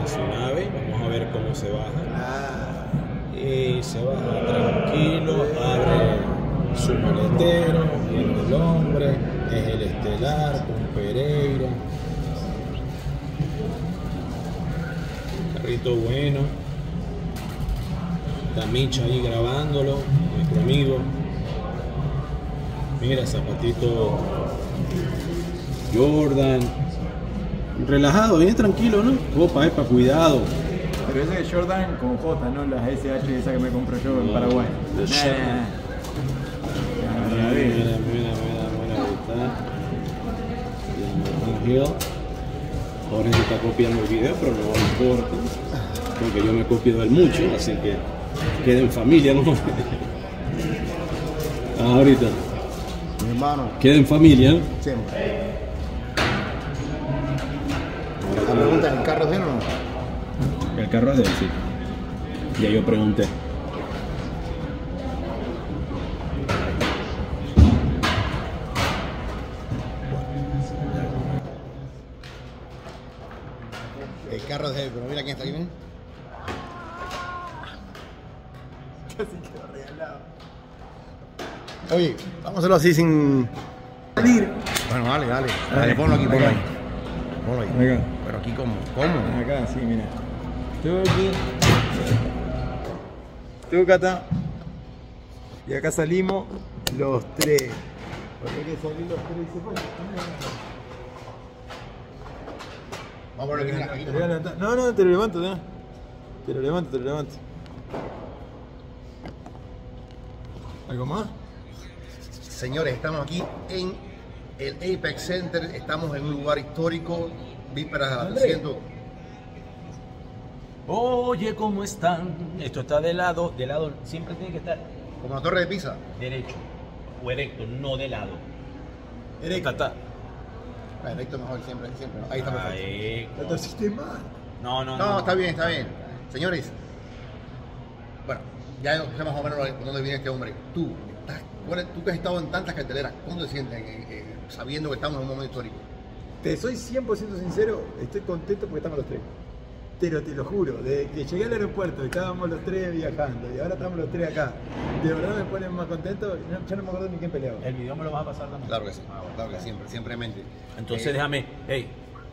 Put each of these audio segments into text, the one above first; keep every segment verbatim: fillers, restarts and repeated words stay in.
en su nave. Vamos a ver cómo se baja. Ah. Y se baja tranquilo, abre su maletero, viene el hombre, es el estelar con Pereira. Carrito bueno. Está Micha ahí grabándolo, nuestro amigo. Mira, zapatito Jordan. Relajado, bien tranquilo, ¿no? Opa, epa, cuidado. Pero ese es Jordan con J, ¿no? Las S H esa que me compro yo en Paraguay. The Nah. Jordan. Mira, mira, mira, mira, mira, ahí está. Hill. Jorge se está copiando el video, pero no importa. Porque yo me copio de él mucho, así que queda en familia, ¿no? Ah, ahorita. Mi hermano. Queda en familia, ¿no? Siempre. La pregunta es, ¿el carro es de él o no? El carro es de él, sí. Ya yo pregunté. El carro es de él, pero mira quién está aquí, ¿ven? Casi quedó regalado. Oye, vamos a hacerlo así sin salir. Bueno, dale, dale. Dale, ponlo aquí, ponlo ahí. Ponlo ahí. Acá. Pero aquí, ¿cómo? ¿Cómo? Acá, sí, mira. Tú aquí. Tú, Cata. Y acá salimos los tres. Porque hay que salir los tres y se pone. Vamos a ponerlo aquí, mira, aquí. Te voy a levantar. No, no, te lo levanto, ya. Te lo levanto, te lo levanto. ¿Algo más? Señores, estamos aquí en el Apex Center. Estamos en un lugar histórico. Vísperas a la Andrés. trescientos. Oye, ¿cómo están? Esto está de lado, de lado, siempre tiene que estar Como la Torre de Pisa. derecho o erecto, no de lado. Erecto. Está, Ah, Directo mejor siempre, siempre. ¿No? Ahí está perfecto. ahí. Lo torciste mal. No, no, No, no. está bien, está bien. Señores, bueno, ya sé más o menos por dónde viene este hombre. Tú, estás- cuál es- tú que has estado en tantas carteleras, ¿cómo te sientes eh, eh, sabiendo que estamos en un momento histórico? Te soy cien por ciento sincero, estoy contento porque estamos los tres. Pero te lo juro, desde que llegué al aeropuerto estábamos los tres viajando y ahora estamos los tres acá. De verdad me ponen más contento, no- ya no me acuerdo ni quién peleaba. El video me lo vas a pasar también. Claro que sí, Ah, bueno. claro que siempre, siempremente. Entonces Eh, déjame, hey.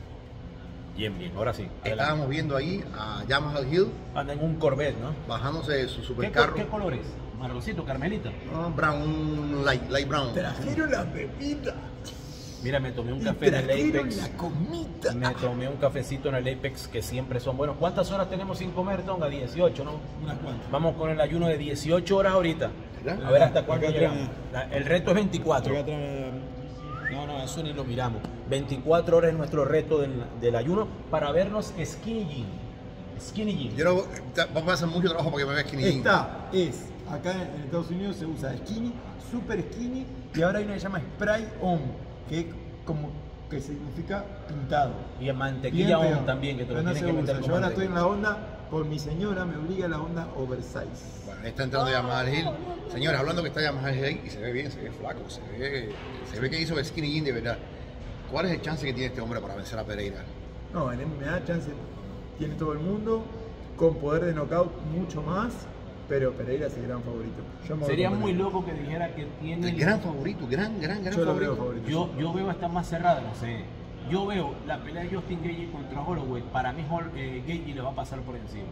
Bien, bien, ahora sí. adelante. Estábamos viendo ahí a Yamaha Hill Anda en un Corvette, ¿no? bajándose de su ¿Qué, supercarro. co- ¿Qué color es? Marroncito, Carmelita. Ah, brown, un light, light brown. Trajeron las bebidas. Mira, me tomé un Y café en el trajeron Apex. la comida. Me tomé un cafecito en el Apex que siempre son buenos. ¿Cuántas horas tenemos sin comer, Tonga? dieciocho, ¿no? Unas cuantas. Vamos con el ayuno de dieciocho horas ahorita. ¿Verdad? A ver hasta cuándo Acá llegamos. atrás. La- El reto es veinticuatro. Acá atrás, No, no, eso ni lo miramos. veinticuatro horas es nuestro reto del, del ayuno para vernos skinny jean. Skinny jean. Yo no, ya, vamos a hacer mucho trabajo para que me veas skinny jean. Esta es, acá en Estados Unidos se usa skinny, super skinny y ahora hay una que se llama spray on, que es como que significa pintado. Y en mantequilla Bien on peor, también, que te pero lo no tienen se que meter usa. con Yo ahora estoy mantequilla. en la onda, por mi señora me obliga a la onda oversize. Bueno, ahí está entrando Yamaha Hill. Señores, hablando que está Yamaha Hill y se ve bien, se ve flaco, se ve, se ve que hizo el skinny jean de verdad. ¿Cuál es el chance que tiene este hombre para vencer a Pereira? No, en M M A chance tiene todo el mundo, con poder de knockout mucho más, pero Pereira es el gran favorito. Yo me voy Sería con muy Pereira. loco que dijera que tiene... El gran favorito, gran, gran, gran Yo lo favorito. veo favorito. Yo, yo veo esta más cerrada, no sé. Yo veo la pelea de Justin Gaethje contra Holloway. Para mí Hol- eh, Gaethje le va a pasar por encima.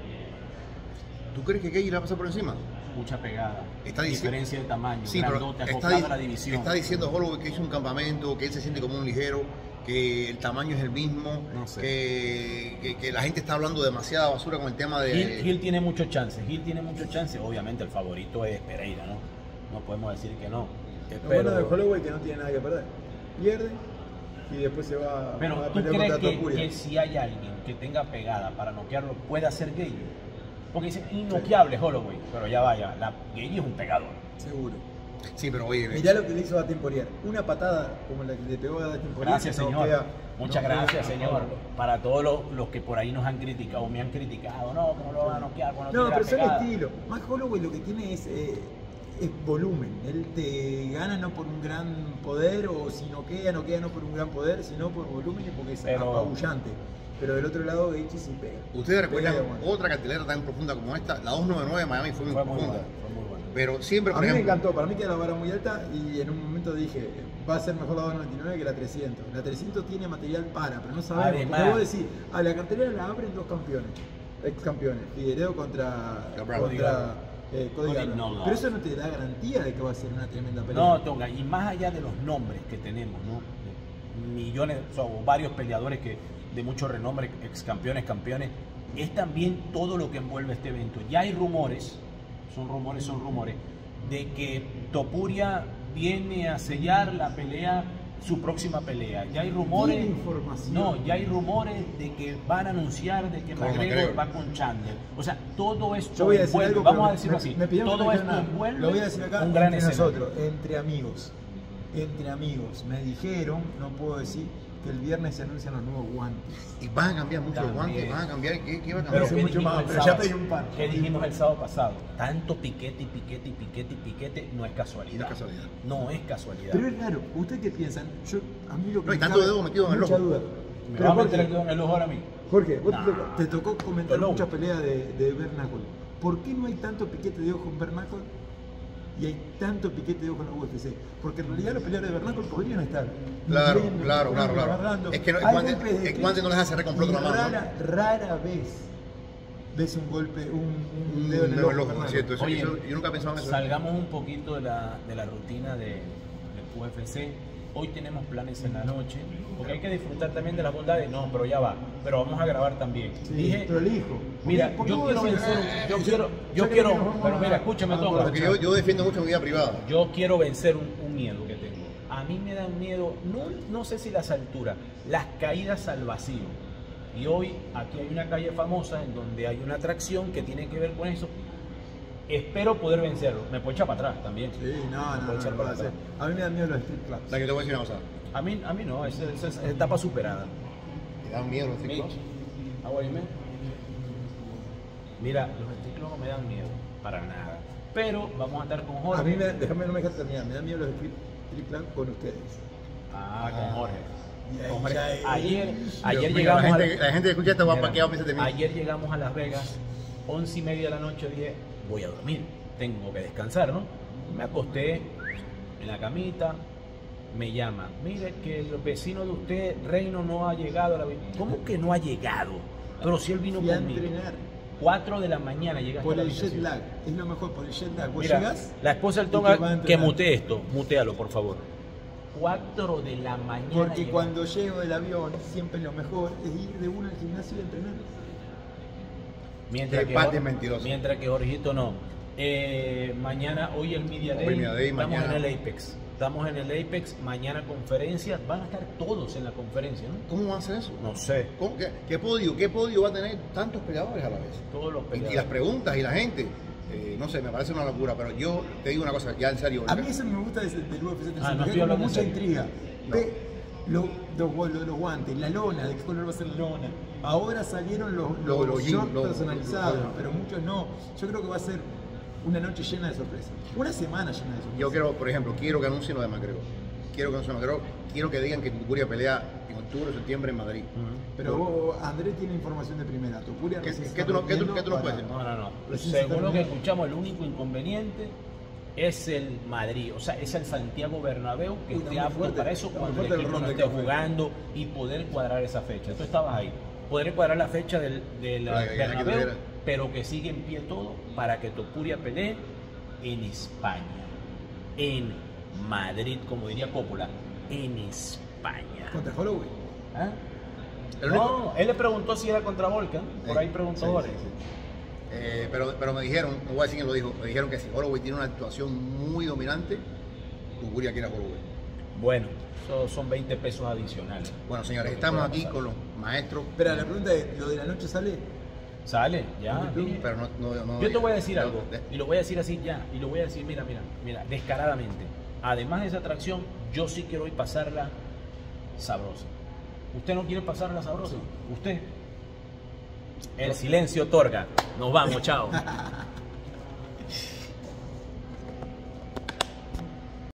¿Tú crees que Gaethje le va a pasar por encima? Mucha pegada. Está dici- diferencia de tamaño. Sí, pero grandote, está, acoplado di- a la división. está diciendo Holloway que hizo un campamento, que él se siente como un ligero, que el tamaño es el mismo, No sé. que, que- que la gente está hablando demasiada basura con el tema de... Gil, Gil tiene muchos chances. Gil tiene muchos chances. Obviamente el favorito es Pereira, ¿no? No podemos decir que no. Eh, Lo bueno de Pero, Holloway que no tiene nada que perder. Pierde y después se va, pero va a ¿tú pelear crees contra que, Topuria. que si hay alguien que tenga pegada para noquearlo, puede hacer Gaethje? Porque dicen innoqueable Holloway. Pero ya vaya, la Gaethje es un pegador. Seguro. Sí, pero oye... Mirá lo que le hizo a Dustin Poirier. Una patada como la que le pegó a Dustin Poirier. Gracias, que señor. noquea- Muchas noquea gracias, a señor. Holloway. Para todos los, los que por ahí nos han criticado o me han criticado. No, ¿cómo lo van a noquear cuando No, tiene pero la son pegada? estilo. Más Holloway lo que tiene es, eh, es volumen. Él te gana no por un gran poder, o si noquea, noquea no por un gran poder, sino por volumen y porque es Pero- apabullante. Pero del otro lado, Gaethje sí pega. ¿Ustedes recuerdan Pega, bueno. otra cartelera tan profunda como esta? La doscientos noventa y nueve de Miami fue muy Fue muy profunda. buena, fue muy buena. Pero siempre, A por mí me ejemplo, encantó, para mí queda la vara muy alta y en un momento dije, va a ser mejor la doscientos noventa y nueve que la trescientos. La trescientos tiene material para, pero no sabemos. Además- Porque vos decís, a la cartelera la abren dos campeones, ex campeones, Figueiredo contra, Cabral. contra eh, Cody Cody Garbrandt. Nolan. Pero eso no te da garantía de que va a ser una tremenda pelea. No, Tonga, y más allá de los nombres que tenemos, ¿no? De millones, o sea, o varios peleadores que de mucho renombre, ex campeones, campeones, es también todo lo que envuelve este evento. Ya hay rumores, son rumores, son rumores, de que Topuria viene a sellar la pelea, su próxima pelea. Ya hay rumores, Tiene información. no, ya hay rumores de que van a anunciar de que Con McGregor McGregor. va con Chandler. O sea, todo esto Yo voy a decir envuelve, algo, vamos pero a decirlo me- así, me pidieron que todo no esto dijera nada. envuelve Lo voy a decir acá un gran entre escenario. nosotros, entre amigos. Entre amigos. Me dijeron, no puedo decir, que el viernes se anuncian los nuevos guantes. y van a cambiar mucho los También. guantes, van a cambiar, ¿qué, qué va a Pero cambiar? Hace ¿qué mucho dijimos más, el pero ya sábado? pedí un par. ¿Qué dijimos el sábado pasado? Tanto piquete y piquete y piquete y piquete no es casualidad. No es casualidad. No es casualidad. Pero es raro, ¿ustedes qué piensan? Yo, a mí lo que No, y me tanto cabe dedo metido en el mucha ojo. duda. ¿Me Pero va a meter el Jorge, dedo en el ojo ahora a mí? Jorge, vos Nah. te, tocó, te tocó comentar Dolor. muchas peleas de, de Bernáculo. ¿Por qué no hay tanto piquete de ojo en Bernáculo y hay tanto piquete de ojo en la U F C? Porque en realidad los peleadores de Bernáculo podrían estar. Claro, viendo, claro, claro, claro. agarrando. Es que no- el Hay guante- golpes de el clinch guante no les hace recompleto y la mano, ¿no? Rara, rara vez ves un golpe, un, un Un dedo en el dedo ojo. en el ojo, Bernáculo. es cierto. Eso- Oye, eso- yo nunca pensaba en eso. Salgamos un poquito de la, de la rutina de, del U F C. Hoy tenemos planes en la noche, porque hay que disfrutar también de las bondades. No, pero ya va. Pero vamos a grabar también. Sí, Dije, prolijo. ¿Por mira, qué- por qué yo vos quiero decís, vencer, "Ah, yo ya- quiero, ya yo que quiero, nos vamos pero a- mira, escúchame, a Tonga. Porque yo, yo defiendo mucho mi vida privada. Yo quiero vencer un, un miedo que tengo. A mí me dan miedo, no, no sé si las alturas, las caídas al vacío. Y hoy aquí hay una calle famosa en donde hay una atracción que tiene que ver con eso. Espero poder vencerlo. Me puedo echar para atrás también. Sí, no, Me no, puedo no, echar no para puede atrás. ser. A mí me dan miedo los strip clubs. La que te voy a decir una cosa. A mí, a mí no, esa esa es etapa superada. ¿Te dan miedo los Mitch, ciclos? how are you, man? Mira, los strip no me dan miedo, para nada. Pero vamos a estar con Jorge. A mí, me, déjame, no me dejes terminar, me dan miedo los strip, strip clubs con ustedes. Ah, con Jorge. Y ahí Con Jorge. ya es- Ayer, Dios ayer mío, llegamos la a gente, la gente que escucha esto va Mira, para qué va a pensar de mí. Ayer llegamos a Las Vegas, once y media de la noche, dije, voy a dormir, tengo que descansar, ¿no? Me acosté en la camita, me llama, mire que el vecino de usted, Reino, no ha llegado a la... ¿Cómo que no ha llegado? Pero si él vino Fui a conmigo. entrenar cuatro de la mañana llegaste por a la el jet habitación. lag, es lo mejor, por el jet lag. Vos Mira, llegás la esposa del y te va a Tonga, que entrenar. mutee esto, mutealo, por favor. cuatro de la mañana. Porque llegaste. cuando llego del avión, siempre lo mejor es ir de uno al gimnasio y entrenar. Mientras Qué que, parte Jor- mentiroso. mientras que Jorgito no. Eh, mañana, hoy el Media Day, Hoy Media Day, estamos mañana. en el Apex. Estamos en el Apex, mañana conferencia, van a estar todos en la conferencia, ¿no? ¿Cómo van a hacer eso? No sé, ¿Cómo? ¿Qué, qué podio? ¿Qué podio va a tener tantos peleadores a la vez? todos los Y, y las peleadores. preguntas y la gente. Eh, no sé, me parece una locura, pero yo te digo una cosa, ya en serio. A mí eso me gusta del, del U F C Ah, no porque estoy hay como hablando en mucha serio. intriga. No. Ve lo- los, lo- los guantes, la lona, de qué color va a ser la lona. Ahora salieron los, los, Los- los jeans, shorts los- personalizados, los- pero muchos no. Yo creo que va a ser una noche llena de sorpresas. Una semana llena de sorpresas. Yo quiero, por ejemplo, quiero que anuncien lo de McGregor. Quiero que anuncien McGregor. Quiero que digan que Tucuria pelea en octubre o septiembre en Madrid. Ujú. Pero vos, Andrés tiene información de primera. Topuria ¿Qué- recién se qué está tú no- qué tú- metiendo qué tú no para- puedes decir? No, no, no. Recién se Según lo que terminó. escuchamos, el único inconveniente es el Madrid, o sea, es el Santiago Bernabéu que Uy, esté está muy apto fuerte, para eso está cuando muy el fuerte el equipo no ron de esté café. jugando y poder cuadrar esa fecha. Tú estabas ahí. Poder cuadrar la fecha del, del Ay, ay, ay, Bernabéu, que tuviera. pero que sigue en pie todo para que Topuria pelee en España, en Madrid, como diría Coppola, en España. Contra Holloway. ¿Ah? El único- No, él le preguntó si era contra Volkan, por Sí, ahí preguntó sí, Jorge. sí, sí. Eh, pero, pero me dijeron, no voy a decir quién lo dijo, me dijeron que si Holloway tiene una actuación muy dominante, Tucuria quiere a Holloway. Bueno, eso son veinte pesos adicionales. Bueno, señores, Lo que estamos pueda aquí pasar. con los maestros. Espera, la pregunta es, ¿lo de la noche sale? Sale, ya. dije. Pero no, no, no- Yo te voy a decir no- algo, de- y lo voy a decir así ya, y lo voy a decir, mira, mira, mira, descaradamente. Además de esa atracción, yo sí quiero hoy pasarla sabrosa. ¿Usted no quiere pasarla sabrosa? ¿Usted? El silencio otorga. Nos vamos, chao.